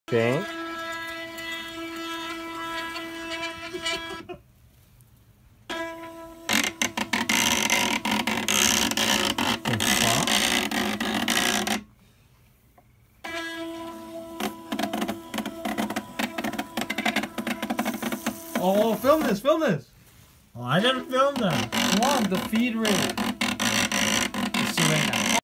Okay. Oh, film this, film this. Oh, I didn't film that. Come on, the feed rate.